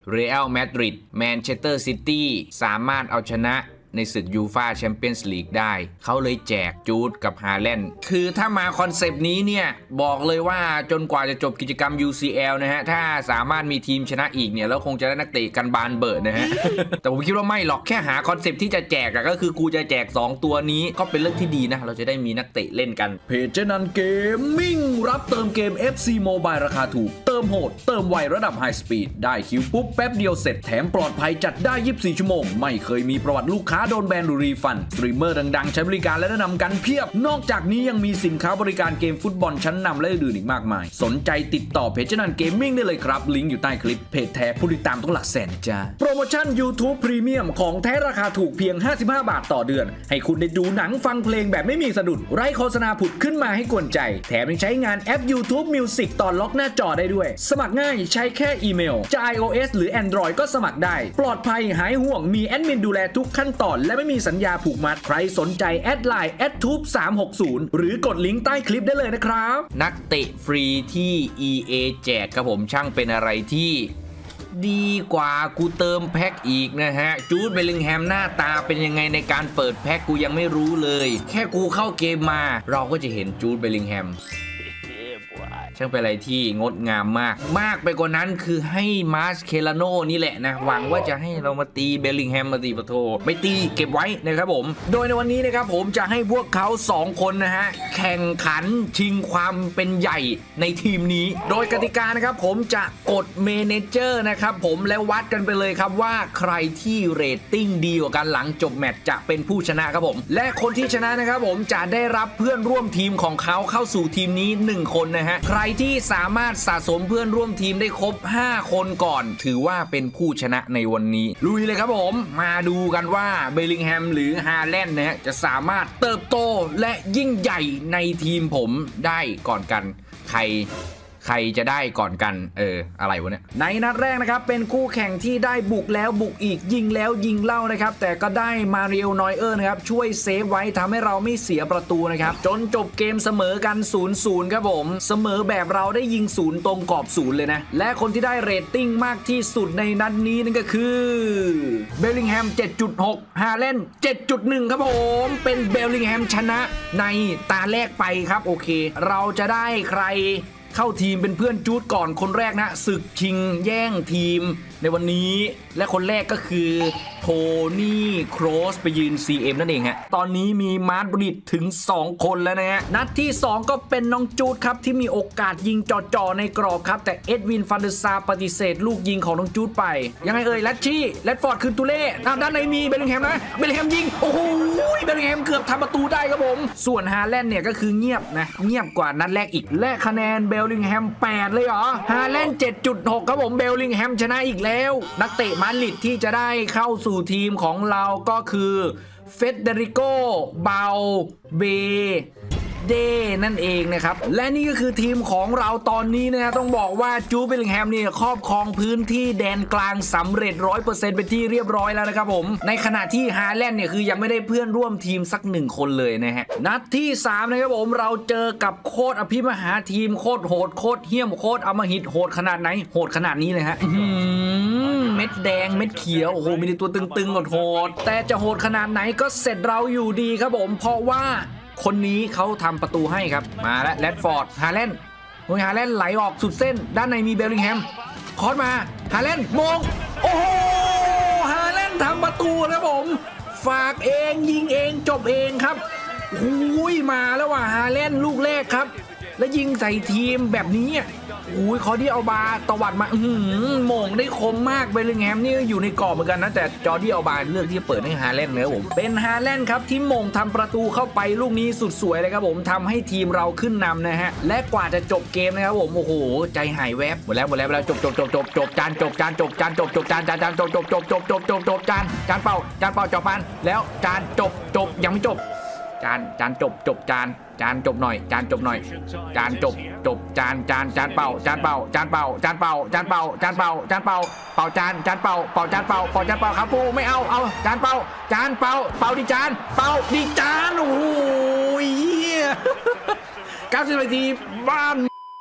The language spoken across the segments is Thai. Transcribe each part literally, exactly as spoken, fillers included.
เรอัลมาดริดแมนเชสเตอร์ซิตี้สามารถเอาชนะในศึกยูฟ่าแชมเปี้ยนส์ลีกได้เขาเลยแจกจูดกับฮาแลนด์คือถ้ามาคอนเซปต์นี้เนี่ยบอกเลยว่าจนกว่าจะจบกิจกรรม ยู ซี แอล นะฮะถ้าสามารถมีทีมชนะอีกเนี่ยแล้วคงจะได้นักเตะกันบานเบิดนะฮะ แต่ผมคิดว่าไม่หรอกแค่หาคอนเซปต์ที่จะแจกก็คือกูจะแจกสองตัวนี้ก็เป็นเรื่องที่ดีนะเราจะได้มีนักเตะเล่นกันเพจเจนันเกมมิ่งรับเติมเกม เอฟ ซี Mobile ราคาถูกเติมโหดเติมไวระดับไฮสปีดได้คิวปุ๊บแป๊บเดียวเสร็จแถมปลอดภัยจัดได้ยี่สิบสี่ชั่วโมงไม่เคยมีประวัติลูกค้าโดนแบนหรือรีฟันสตรีมเมอร์ดังๆใช้บริการและแนะนำกันเพียบนอกจากนี้ยังมีสินค้าบริการเกมฟุตบอลชั้นนำและอื่นๆอีกมากมายสนใจติดต่อเพจเจนันเกมมิ่งได้เลยครับลิงก์อยู่ใต้คลิปเพจแท้ผู้ติดตามต้องหลักแสนจ้าโปรโมชั่น YouTube Premium ของแท้ราคาถูกเพียงห้าสิบห้าบาทต่อเดือนให้คุณได้ดูหนังฟังเพลงแบบไม่มีสะดุดไร้โฆษณาผุดขึ้นมาให้กวนใจแถมยังใช้งานแอป YouTube Music ตอนล็อกหน้าจอได้ด้วยสมัครง่ายใช้แค่อีเมลจะ iOS หรือ Android ก็สมัครได้ปลอดภัยหายห่วงมีแอดมินดูแลทุกขั้นตอนและไม่มีสัญญาผูกมัดใครสนใจแอดไลน์ แอท ทูบ สามหกศูนย์ หรือกดลิงก์ใต้คลิปได้เลยนะครับนักเตะฟรีที่ อี เอ แจกครับผมช่างเป็นอะไรที่ดีกว่ากูเติมแพ็คอีกนะฮะจูดเบลลิงแฮมหน้าตาเป็นยังไงในการเปิดแพ็คกูยังไม่รู้เลยแค่กูเข้าเกมมาเราก็จะเห็นจูดเบลลิงแฮมช่างเป็นอะไรที่งดงามมากมากไปกว่านั้นคือให้มาร์ชเคลาโนนี่แหละนะหวังว่าจะให้เรามาตีเบลลิงแฮมมาตีปะโทไม่ตีเก็บไว้นะครับผมโดยในวันนี้นะครับผมจะให้พวกเขาสองคนนะฮะแข่งขันชิงความเป็นใหญ่ในทีมนี้โดยกติกานะครับผมจะกดเมเนเจอร์นะครับผมแล้ววัดกันไปเลยครับว่าใครที่เรตติ้งดีกว่ากันหลังจบแมตช์จะเป็นผู้ชนะครับผมและคนที่ชนะนะครับผมจะได้รับเพื่อนร่วมทีมของเขาเข้าสู่ทีมนี้หนึ่งคนนะฮะใครที่สามารถสะสมเพื่อนร่วมทีมได้ครบห้าคนก่อนถือว่าเป็นผู้ชนะในวันนี้ลุยเลยครับผมมาดูกันว่าเบลลิงแฮมหรือฮาแลนด์นะฮะจะสามารถเติบโตและยิ่งใหญ่ในทีมผมได้ก่อนกันใครใครจะได้ก่อนกันเอออะไรวะเนี่ยในนัดแรกนะครับเป็นคู่แข่งที่ได้บุกแล้วบุกอีกยิงแล้วยิงเล่านะครับแต่ก็ได้มาริเอลนอยเออร์นะครับช่วยเซฟไว้ทำให้เราไม่เสียประตูนะครับจนจบเกมเสมอกัน ศูนย์ศูนย์ ครับผมเสมอแบบเราได้ยิงศูนย์ตรงกรอบศูนย์เลยนะและคนที่ได้เรตติ้งมากที่สุดในนัดนี้นั่นก็คือเบลลิงแฮม เจ็ดจุดหก ฮาแลนด์ เจ็ดจุดหนึ่ง ครับผมเป็นเบลลิงแฮมชนะในตาแรกไปครับโอเคเราจะได้ใครเข้าทีมเป็นเพื่อนจูดก่อนคนแรกนะศึกชิงแย่งทีมในวันนี้และคนแรกก็คือโทนี่โครสไปยืน ซี เอ็ม นั่นเองฮะตอนนี้มีมาดริดถึงสองคนแล้วนะฮะนัดที่สองก็เป็นน้องจูดครับที่มีโอกาสยิงจ่อๆในกรอบครับแต่เอ็ดวินฟันเดอร์ซาปฏิเสธลูกยิงของน้องจูดไปยังไงเอ่ยแรดชี่แรดฟอร์ดคืนตูเล่ด้านในมีเบลลิงแฮมนะเบลลิงแฮมยิงโอ้โหเบลลิงแฮมเกือบทำประตูได้ครับผมส่วนฮาแลนด์เนี่ยก็คือเงียบนะเงียบกว่านัดแรกอีกและคะแนนเบลลิงแฮมแปดเลยเหรอฮาแลนด์ เจ็ดจุดหก ครับผมเบลลิงแฮมชนะอีกแล้วนักเตะมาดริดที่จะได้เข้าสู่ทีมของเราก็คือเฟเดริโกเบาเบเดนั่นเองนะครับและนี่ก็คือทีมของเราตอนนี้นะต้องบอกว่าจูดเบลลิงแฮมเนี่ยครอบครองพื้นที่แดนกลางสำเร็จ ร้อยเปอร์เซ็นต์ เป็นที่เรียบร้อยแล้วนะครับผมในขณะที่ฮาแลนด์เนี่ยคือยังไม่ได้เพื่อนร่วมทีมสักหนึ่งคนเลยนะฮะนัดที่สามนะครับผมเราเจอกับโคตรอภิมหาทีมโคตรโหดโคตรเหี้ยมโคตรอมหิตโหดขนาดไหนโหดขนาดนี้เลยฮะเม็ดแดงเม็ดเขียวโอ้โหมีตัวตึงๆโหดแต่จะโหดขนาดไหนก็เสร็จเราอยู่ดีครับผมเพราะว่าคนนี้เขาทำประตูให้ครับมาแล้วแรดฟอร์ดฮาแลนด์โอ้ยฮาแลนด์ไหลออกสุดเส้นด้านในมีเบลลิงแฮมคอร์สมาฮาแลนด์มงโอ้โหฮาแลนด์ทำประตูครับผมฝากเองยิงเองจบเองครับหุยมาแล้วว่ะฮาแลนด์ลูกแรกครับแล้วยิงใส่ทีมแบบนี้อุ้ยคอดี้อัลบาตวัดมาอืมโมงได้คมมากเบลลิงแฮมนี่อยู่ในกรอบเหมือนกันนะแต่จอร์ดี้อัลบาเลือกที่จะเปิดให้ฮาแลนด์เลยผมเป็นฮาแลนด์ครับที่โมงทำประตูเข้าไปลูกนี้สุดสวยเลยครับผมทำให้ทีมเราขึ้นนำนะฮะและกว่าจะจบเกมนะครับผมโอ้โหใจหายแวบหมดแล้วหมดแล้วแล้วจบจบจบจบจบจานจบจานจบจานจบจบจานจานจานจบจบจบจบจบจบจบจานจานเป่าจานเป่าจบปานแล้วจานจบจบยังไม่จบจานจานจบจบจานจานจบหน่อยจานจบหน่อยจานจบจบจานจานจานเป่าจานเป่าจานเป่าจานเป่าจานเป่าจานเป่าจานเป่าเป่าจานจานเป่าเป่าจานเป่าเป่าจานเป่าครับฟูไม่เอาเอาจานเป่าจานเป่าเป่าดิจานเป่าดิจานโอ้ยเก้าสิบนาทีบ้าน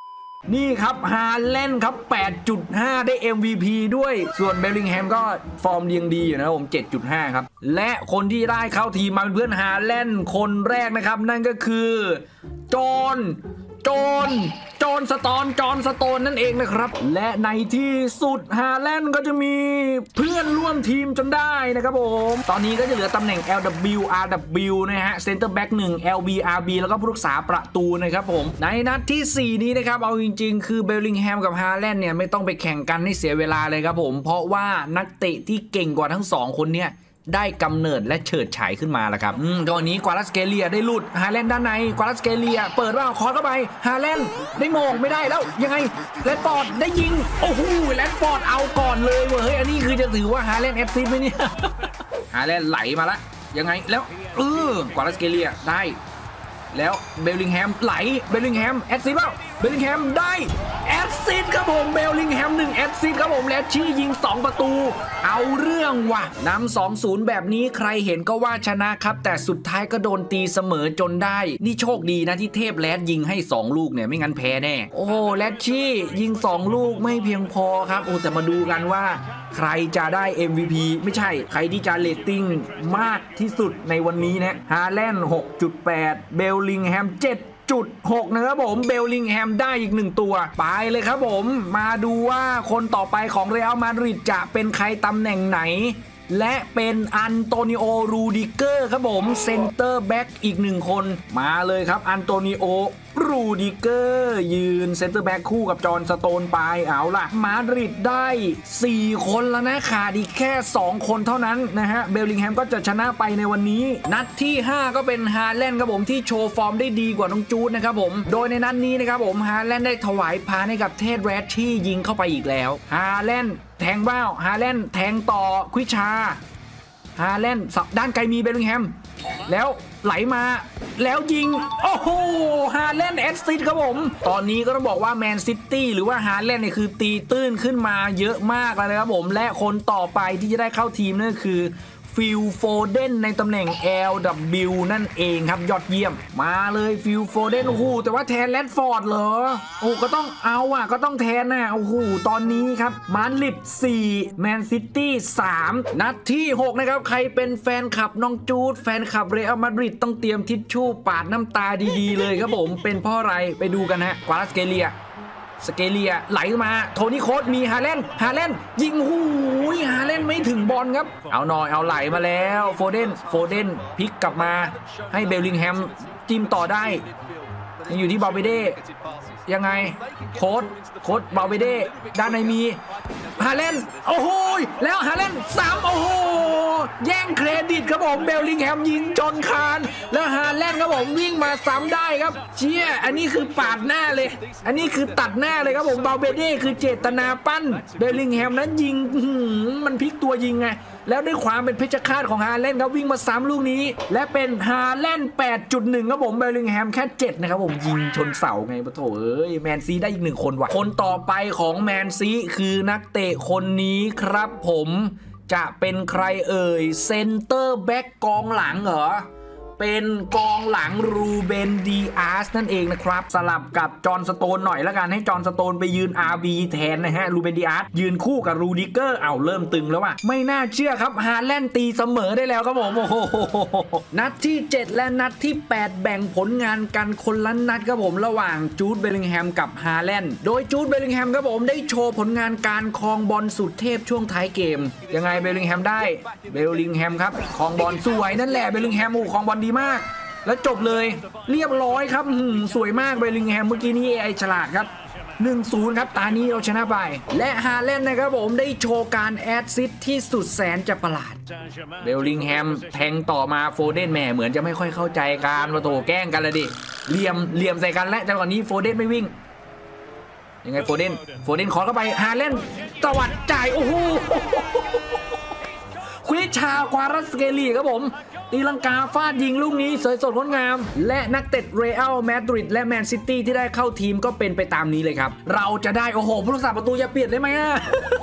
นี่ครับฮาแลนด์ครับ แปดจุดห้า ได้ เอ็ม วี พี ด้วยส่วนเบลลิงแฮมก็ฟอร์มเรียงดีอยู่นะครับผม เจ็ดจุดห้า ครับและคนที่ได้เข้าทีมมาเป็นเพื่อนฮาแลนด์คนแรกนะครับนั่นก็คือจอห์นจอห์นจอห์นสโตนจอห์นสโตนนั่นเองนะครับและในที่สุดฮาแลนด์ก็จะมีเพื่อนร่วมทีมจนได้นะครับผมตอนนี้ก็จะเหลือตำแหน่ง แอล ดับเบิลยู อาร์ ดับเบิลยู นะฮะเซนเตอร์แบ็กหนึ่ง แอล บี อาร์ บี แล้วก็ผู้รักษาประตูนะครับผมในนัดที่สี่นี้นะครับเอาจริงๆคือเบลลิงแฮมกับฮาแลนด์เนี่ยไม่ต้องไปแข่งกันให้เสียเวลาเลยครับผมเพราะว่านักเตะที่เก่งกว่าทั้งสองคนเนี่ยได้กำเนิดและเฉิดฉายขึ้นมาแล้วครับอืมตอนนี้กวาลัสเกเลียได้หลุดฮาแลนด์ด้านในกวาลัสเกเลียเปิดว่าคอร์เข้าไปฮาแลนด์ได้โมงไม่ได้แล้วยังไงแรดฟอร์ดได้ยิงโอ้โหแรดฟอร์ดเอาก่อนเลยเว้ยอันนี้คือจะถือว่าฮาแลนด์แอปซิสไหมเนี่ยฮาแลนด์ไหลมาละยังไงแล้วเออกวาลัสเกเลียได้แล้วเบลลิงแฮมไหลเบลลิงแฮมแอดซิสเปล่าเบลลิงแฮมได้แอดซิสครับผมเบลลิงแฮมหนึ่งแอดซิสครับผมและชี้ยิงสองประตูเอาเรื่องว่ะนำ สองศูนย์ แบบนี้ใครเห็นก็ว่าชนะครับแต่สุดท้ายก็โดนตีเสมอจนได้นี่โชคดีนะที่เทพแรดยิงให้สองลูกเนี่ยไม่งั้นแพ้แน่โอ้โหแรดชี้ยิงสองลูกไม่เพียงพอครับโอ้แต่มาดูกันว่าใครจะได้ เอ็ม วี พี ไม่ใช่ใครที่จะเรตติ้งมากที่สุดในวันนี้นะฮาแลนด์ หกจุดแปด เบลลิงแฮม เจ็ดจุดหก นะครับผมเบลลิงแฮมได้อีกหนึ่งตัวไปเลยครับผมมาดูว่าคนต่อไปของเรอัลมาดริดจะเป็นใครตำแหน่งไหนและเป็นอันโตนิโอ รูดิเกอร์ครับผมเซนเตอร์แบ็กอีกหนึ่งคนมาเลยครับอันโตนิโอ รูดิเกอร์ยืนเซนเตอร์แบ็กคู่กับจอห์นสโตนไปเอาล่ะมาดริดได้สี่คนแล้วนะขาดอีกแค่สองคนเท่านั้นนะฮะเบลลิงแฮมก็จะชนะไปในวันนี้นัดที่ห้าก็เป็นฮาแลนด์ครับผมที่โชว์ฟอร์มได้ดีกว่าน้องจูดนะครับผมโดยในนัดนี้นะครับผมฮาแลนด์ได้ถวายพานให้กับเทดแรดที่ยิงเข้าไปอีกแล้วฮาแลนด์แทงบ้าฮาแลนด์แทงต่อควิชาฮาแลนด์ด้านไกลมีเบลลิงแฮมแล้วไหลมาแล้วยิงโอ้โหฮาแลนด์แอสซิสต์ครับผมตอนนี้ก็ต้องบอกว่าแมนซิตี้หรือว่าฮาแลนด์เนี่ยคือตีตื้นขึ้นมาเยอะมากเลยครับผมและคนต่อไปที่จะได้เข้าทีมนั่นคือฟิลโฟเดนในตำแหน่ง แอล ดับเบิลยู นั่นเองครับยอดเยี่ยมมาเลยฟิลโฟเดนโอ้โหแต่ว่าแทนแรดฟอร์ดเหรอโอ้ก็ต้องเอาอ่ะก็ต้องแทนนะโอ้โหตอนนี้ครับมาดริดสี่แมนซิตี้สามนัดที่หกนะครับใครเป็นแฟนคลับน้องจูดแฟนคลับเรอัลมาดริดต้องเตรียมทิชชู่ปาดน้ำตาดีๆเลยครับผมเป็นเพราะอะไรไปดูกันฮะกวาลัสเกเลียสเกเลียไหลมาโทนี่โค้ดมีฮาแลนด์ฮาแลนด์ยิงหูยฮาแลนด์ไม่ถึงบอลครับเอาหน่อยเอาไหลมาแล้วโฟเดนโฟเดนพลิกกลับมาให้เบลลิงแฮมจิ้มต่อได้ยังอยู่ที่บาเบเด้ยังไงโค้ดโค้ดบาเบเด้ด้านในมีฮาแลนด์โอ้โหแล้วฮาแลนด์สามโอ้โหแย่งเครดิตครับผมเบลลิงแฮมยิงจนคานแล้วฮาแลนด์ครับผมวิ่งมาซ้ำได้ครับเชี่ยอันนี้คือปาดหน้าเลยอันนี้คือตัดหน้าเลยครับผมบาเบเด้คือเจตนาปั้นเบลลิงแฮมนั้นยิงมันพลิกตัวยิงไงแล้วด้วยความเป็นเพชฌฆาตของฮาแลนด์ครับวิ่งมาซ้ำลูกนี้และเป็นฮาแลนด์ แปดจุดหนึ่ง ครับผมเบลลิงแฮมแค่เจ็ดนะครับผมยิงชนเสาไงปะโถเอ้ยแมนซีได้อีกหนึ่งคนว่ะคนต่อไปของแมนซีคือนักเตะคนนี้ครับผมจะเป็นใครเอ่ยเซนเตอร์แบ็กกองหลังเหรอเป็นกองหลังรูเบนดีอาร์สนั่นเองนะครับสลับกับจอห์นสโตนหน่อยแล้วกันให้จอห์นสโตนไปยืน อาร์ บี แทนนะฮะรูเบนดีอาร์สยืนคู่กับรูดิเกอร์เอาเริ่มตึงแล้วว่ะไม่น่าเชื่อครับฮาแลนด์ตีเสมอได้แล้วครับผมโอ้โหนัดที่เจ็ดและนัดที่แปดแบ่งผลงานกันคนละนัดครับผมระหว่างจูดเบลลิงแฮมกับฮาแลนด์โดยจูดเบลลิงแฮมครับผมได้โชว์ผลงานการครองบอลสุดเทพช่วงท้ายเกมยังไงเบลลิงแฮมได้เบลลิงแฮมครับครองบอลสวยนั่นแหละเบลลิงแฮมโอ้ครองบอลดีมากแล้วจบเลยเรียบร้อยครับสวยมากเบลลิงแฮมเมื่อกี้นี้ เอ ไอ ฉลาดครับ หนึ่งศูนย์ ครับตานี้เราชนะไปและฮาแลนด์นะครับผมได้โชว์การแอดซิสที่สุดแสนจะประหลาดเบลลิงแฮมแทงต่อมาโฟเดนแหมเหมือนจะไม่ค่อยเข้าใจการมาโตแกล้งกันเลยดิเหลี่ยมเหลี่ยมใส่กันและจังหวะนี้โฟเดนไม่วิ่งยังไงโฟเดนโฟเดนขอเข้าไปฮาแลนด์ตวัดจ่ายโอ้โหควิชากวารัสเกลีครับผมตีลังกาฟาดยิงลูกนี้สวยสดงดงามและนักเตะเรอัลมาดริดและแมนซิตี้ที่ได้เข้าทีมก็เป็นไปตามนี้เลยครับเราจะได้โอ้โหผู้รักษาประตูอย่าเปลี่ยนได้ไหมอะ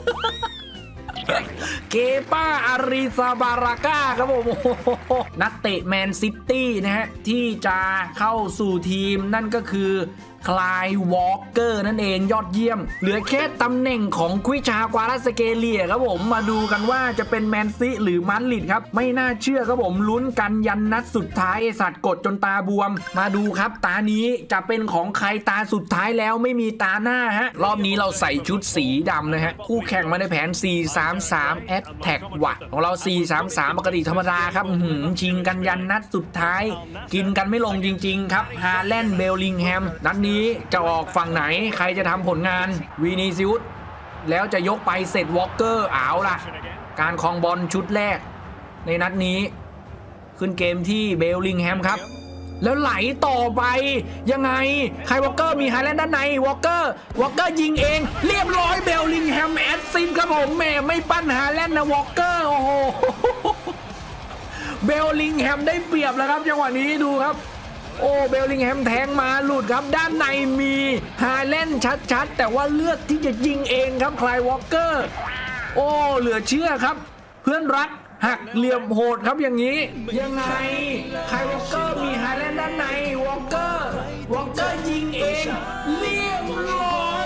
เกป้าอาริซาบาราก้าครับผมนักเตะแมนซิตี้นะฮะที่จะเข้าสู่ทีมนั่นก็คือคลายวอล์กเกอร์นั่นเองยอดเยี่ยมเหลือแค่ตำแหน่งของควิชากวาลาสเกเลียครับผมมาดูกันว่าจะเป็นแมนซีหรือมาดริดครับไม่น่าเชื่อครับผมลุ้นกันยันนัดสุดท้ายไอสัตว์กดจนตาบวมมาดูครับตานี้จะเป็นของใครตาสุดท้ายแล้วไม่มีตาหน้าฮะรอบนี้เราใส่ชุดสีดำนะฮะคู่แข่งมาในแผน สี่ สาม สาม Attack ว่ะของเรา สี่ สาม สาม ปกติธรรมดาครับชิงกันยันนัดสุดท้ายกินกันไม่ลงจริงๆครับฮาแลนด์เบลลิงแฮมนัดนี้จะออกฝั่งไหนใครจะทำผลงานวินิซิอุสแล้วจะยกไปเสร็จวอลเกอร์เอาล่ะการครองบอลชุดแรกในนัดนี้ขึ้นเกมที่เบลลิงแฮมครับแล้วไหลต่อไปยังไงใครวอลเกอร์มีฮาแลนด์ด้านในวอลเกอร์วอลเกอร์ยิงเองเรียบร้อยเบลลิงแฮมแอดซินครับผมแม่ไม่ปั้นฮาแลนด์นะวอลเกอร์โอ้โหเบลลิงแฮมได้เปรียบแล้วครับจังหวะนี้ดูครับโอ้เบลลิงแฮมแทงมาหลุดครับด้านในมีฮาแลนด์ชัดๆแต่ว่าเลือกที่จะยิงเองครับคลายวอลเกอร์โอ้เหลือเชื่อครับเพื่อนรักหักเหลี่ยมโหดครับอย่างนี้ยังไงคลายวอลเกอร์มีฮาแลนด์ด้านในวอลเกอร์วอลเกอร์ยิงเองเรียบร้อย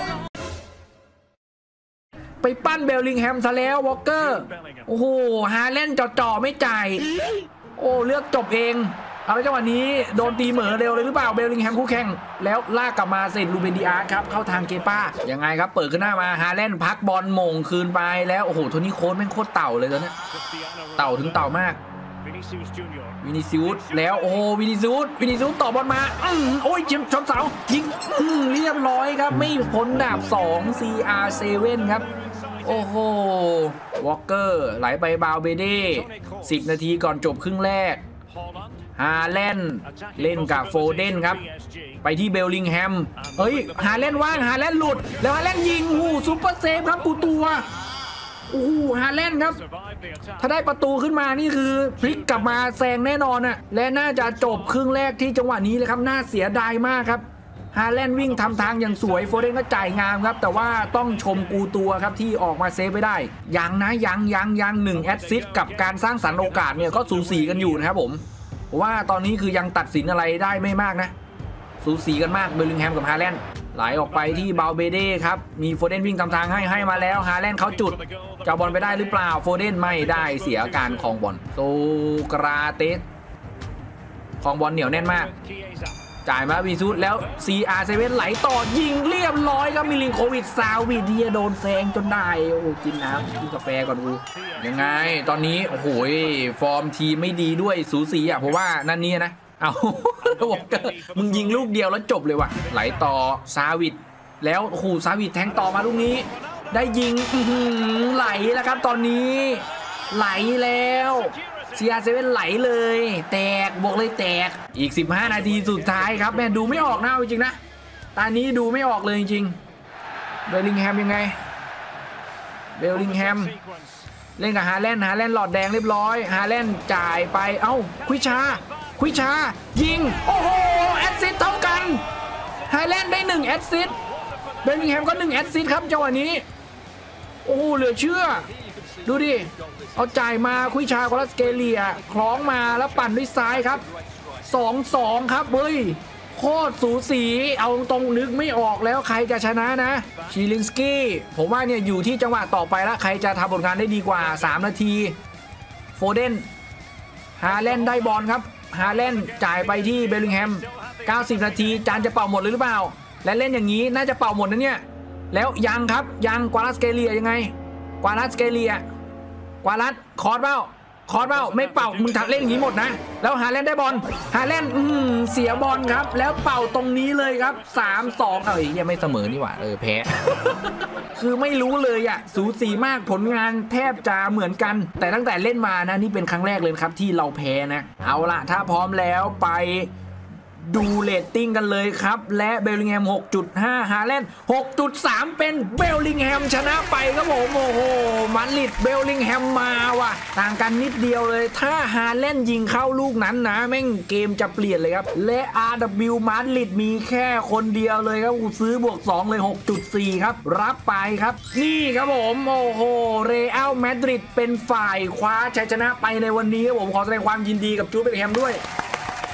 ไปปั้นเบลลิงแฮมซะแล้ววอลเกอร์โอ้โหฮาแลนด์จ่อๆไม่จ่ายโอ้เลือกจบเองเอาจังหวะนี้โดนตีเหมือเร็วเลยหรือเปล่าเบลลิงแฮมคู่แข่งแล้วลากกลับมาเสร็จลูเบนดิอาร์ครับเข้าทางเกป้ายังไงครับเปิดขึ้นหน้ามาฮาแลนด์พักบอลโหม่งคืนไปแล้วโอ้โหโทนี่โค้ชแม่งโคตรเต่าเลยตอนนี้เต่าถึงเต่ามากวินิซิอุสแล้วโอ้โหวินิซิอุสวินิซิอุสต่อบอลมาอืมโอ้ยจิ้มชนเสายิงเรียบร้อยครับไม่พ้นดาบสอง ซี อาร์ เซเว่น ครับโอ้โหวอลเกอร์ไหลไปบาวเบเด้สิบนาทีก่อนจบครึ่งแรกฮาแลนด์เล่นกับโฟเดนครับไปที่เบลลิงแฮมเฮ้ยฮาแลนด์ว่างฮาแลนด์หลุดแล้วฮาแลนด์ยิงหูซุปเปอร์เซฟครับกูตัวโอ้โหฮาแลนด์ครับถ้าได้ประตูขึ้นมานี่คือพลิกกลับมาแซงแน่นอนอะและน่าจะจบครึ่งแรกที่จังหวะนี้เลยครับน่าเสียดายมากครับฮาแลนด์วิ่งทำทางอย่างสวยโฟเดนก็จ่ายงามครับแต่ว่าต้องชมกูตัวครับที่ออกมาเซฟไปได้ยังนะยังยังยังหนึ่งแอสซิสต์กับการสร้างสรรค์โอกาสเนี่ยก็สูสีกันอยู่นะครับผมว่าตอนนี้คือยังตัดสินอะไรได้ไม่มากนะสูสีกันมากเบลลิงแฮมกับฮาแลนด์ไหลออกไปที่บาลเบเด้ครับมีโฟเดนวิ่งทำทางให้ให้มาแล้วฮาแลนด์เขาจุดจะบอลไปได้หรือเปล่าโฟเดนไม่ได้เสียการครองบอลโซกราเตสครองบอลเหนียวแน่นมากจ่ายมาวีซูดแล้ว ซี อาร์ เซเว่น ไหลต่อยิงเรียบร้อยครับมิลินโควิดซาวิดที่จะโดนแซงจนได้โอ้กินน้ำกินกาแฟก่อนกูยังไงตอนนี้โอ้โหฟอร์มทีมไม่ดีด้วยสูสีอ่ะเพราะว่านั่นนี่นะเอาวอลเกอร์มึงยิงลูกเดียวแล้วจบเลยว่ะไหลต่อซาวิดแล้วโอ้โหซาวิดแทงต่อมาลูกนี้ได้ยิงไหลแล้วครับตอนนี้ไหลแล้ว ซี อาร์ เซเว่น ไหลเลยแตกบอกเลยแตกอีกสิบห้านาทีสุดท้ายครับแม่ดูไม่ออกนะจริงๆนะตอนนี้ดูไม่ออกเลยจริงๆเบลลิงแฮมยังไงเบลลิงแฮมเล่นกับฮาแลนด์ฮาแลนด์หลอดแดงเรียบร้อยฮาแลนด์จ่ายไปเอ้าควิชาควิชายิงโอ้โหแอสซิสต์เท่ากันฮาแลนด์ได้หนึ่งแอสซิสต์เบลลิงแฮมก็หนึ่งแอสซิสต์ครับจังหวะนี้โอ้โหเหลือเชื่อดูดิเอาจ่ายมาคุยชากอลาสเกเลียคล้องมาแล้วปั่นด้วยซ้ายครับ สองสอง ครับเฮ้ยโคตรสูสีเอาตรงนึกไม่ออกแล้วใครจะชนะนะชิลินสกี้ผมว่าเนี่ยอยู่ที่จังหวะต่อไปแล้วใครจะทำผลงานได้ดีกว่าสามนาทีโฟเดนฮาแลนด์ได้บอลครับฮาแลนด์จ่ายไปที่เบลลิงแฮมเก้าสิบนาทีจานจะเป่าหมดหรือเปล่าและเล่นอย่างนี้น่าจะเป่าหมดนะเนี่ยแล้วยังครับยังกวาลัสเกเลียยังไงกวาลัสเกเลียกวาลัสคอร์ดเบ้าคอร์ดเบ้าไม่เป่ามึงถักเล่นอย่างนี้หมดนะแล้วฮาแลนด์ได้บอลฮาแลนด์เสียบอลครับแล้วเป่าตรงนี้เลยครับสามสองเอ้ยยังไม่เสมอนี่หว่าเออแพ้ คือไม่รู้เลยอ่ะสูสีมากผลงานแทบจะเหมือนกันแต่ตั้งแต่เล่นมานะนี่เป็นครั้งแรกเลยครับที่เราแพ้นะเอาล่ะถ้าพร้อมแล้วไปดูเรตติ้งกันเลยครับและเบลลิงแฮม หกจุดห้า ฮาแลนด์ หกจุดสาม เป็นเบลลิงแฮมชนะไปครับผมโอ้โหมาดริดเบลลิงแฮมมาว่ะต่างกันนิดเดียวเลยถ้าฮาแลนด์ยิงเข้าลูกนั้นนะแม่งเกมจะเปลี่ยนเลยครับและ อาร์ ดับเบิลยู มาดริดมีแค่คนเดียวเลยครับกูซื้อบวกสองเลย หกจุดสี่ ครับรับไปครับนี่ครับผมโอ้โหเรอัลมาดริดเป็นฝ่ายคว้าชัยชนะไปในวันนี้ครับผมขอแสดงความยินดีกับจูดเบลลิงแฮมด้วย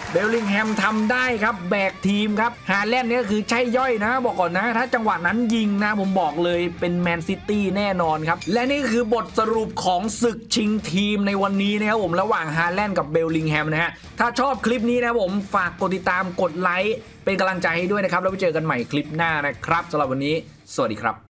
เบลลิงแฮมทำได้ครับแบกทีมครับฮาแลนด์เนี่ยคือใช่ย่อยนะบอกก่อนนะถ้าจังหวะนั้นยิงนะผมบอกเลยเป็นแมนซิตี้แน่นอนครับและนี่คือบทสรุปของศึกชิงทีมในวันนี้นะครับผมระหว่างฮาแลนด์กับเบลลิงแฮมนะฮะถ้าชอบคลิปนี้นะผมฝากกดติดตามกดไลค์เป็นกำลังใจให้ด้วยนะครับแล้วไปเจอกันใหม่คลิปหน้านะครับสำหรับวันนี้สวัสดีครับ